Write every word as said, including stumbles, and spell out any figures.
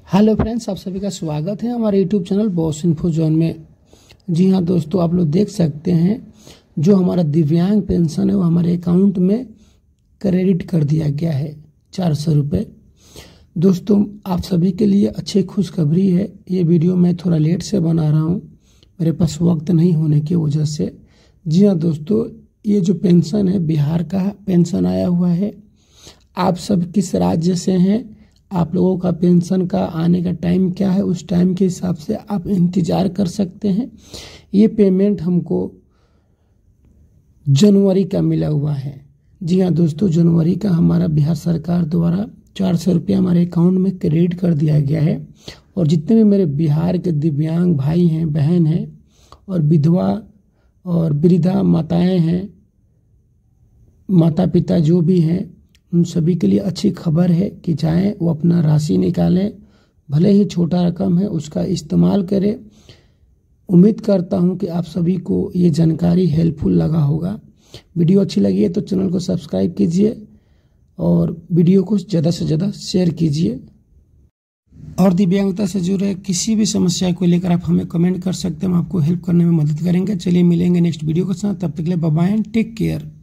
Hello friends, आप सभी का स्वागत है हमारे YouTube channel boss info zone में। जी हाँ दोस्तों, आप लोग देख सकते हैं जो हमारा दिव्यांग पेंशन है वो हमारे अकाउंट में क्रेडिट कर दिया गया है चार सौ रुपये। दोस्तों, आप सभी के लिए अच्छी खुशखबरी है। ये वीडियो मैं थोड़ा लेट से बना रहा हूँ, मेरे पास वक्त नहीं होने की वजह से। जी हाँ दोस्तों, ये जो पेंशन है बिहार का पेंशन आया हुआ है। आप सब किस राज्य से हैं, आप लोगों का पेंशन का आने का टाइम क्या है, उस टाइम के हिसाब से आप इंतज़ार कर सकते हैं। ये पेमेंट हमको जनवरी का मिला हुआ है। जी हाँ दोस्तों, जनवरी का हमारा बिहार सरकार द्वारा चार सौ रुपया हमारे अकाउंट में क्रेडिट कर दिया गया है। और जितने भी मेरे बिहार के दिव्यांग भाई हैं, बहन हैं और विधवा और वृद्धा माताएं हैं, माता पिता जो भी हैं, उन सभी के लिए अच्छी खबर है कि चाहे वो अपना राशि निकालें, भले ही छोटा रकम है, उसका इस्तेमाल करें। उम्मीद करता हूं कि आप सभी को ये जानकारी हेल्पफुल लगा होगा। वीडियो अच्छी लगी है तो चैनल को सब्सक्राइब कीजिए और वीडियो को ज़्यादा से ज़्यादा शेयर कीजिए। और दिव्यांगता से जुड़े किसी भी समस्या को लेकर आप हमें कमेंट कर सकते हैं, हम आपको हेल्प करने में मदद करेंगे। चलिए मिलेंगे नेक्स्ट वीडियो के साथ, तब तक के लिए bye bye and take care.